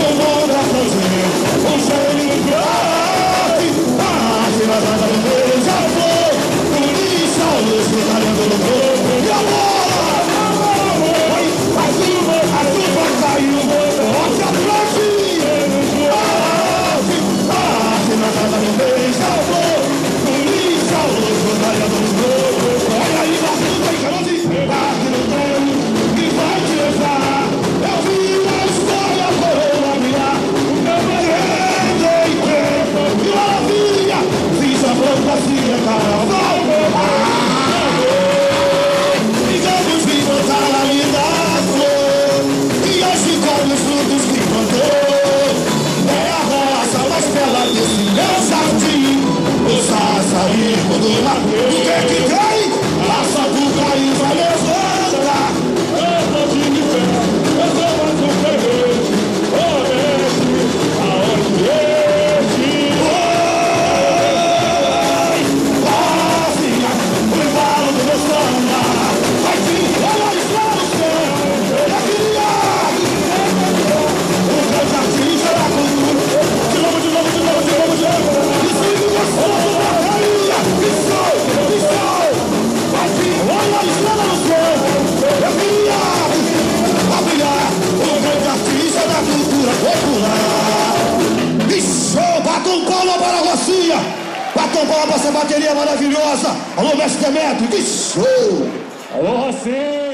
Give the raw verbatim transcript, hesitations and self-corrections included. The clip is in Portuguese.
mundo aplaudiu, o gênio do rock. A arte vazada no beija-flor, polícia, a luz batalhando no corpo. E a bola! Vai, a chuva, a chuva caiu, rock aplaudiu. A arte, a arte vazada no beija-flor, polícia, a luz batalhando no corpo. Olha aí, Marquinhos, aí, garotinho. Arte no tempo, que vai te levar. Eu vi uma história coroa virar. O meu rei tem tempo. Que maravilha! Fiz a fantasia, carnaval. Ligamos de botar a vida flor. E hoje colhe os frutos que plantou. É a roça mais bela desse meu jardim. O saçarico do mar. O que é que tem? A sabuca e vai levantar. Eu tô de pé, eu sou mais um ferreiro. Oeste, aonde este. Oi, Lócia, o embalo do meu samba. Vai sim, olha isso lá no céu. Eu queria o grande artista da cultura. De novo, de novo, de novo, de novo, de novo. Isso aí, gostoso da carinha. Isso, isso. Vai sim, olha isso lá no céu. Eu queria abrigar o grande artista da cultura popular. Isso, bata um palma para a Rocinha. Bata um palma para essa bateria maravilhosa. Alô, mestre Demetrio, que show. Alô, Rocinha!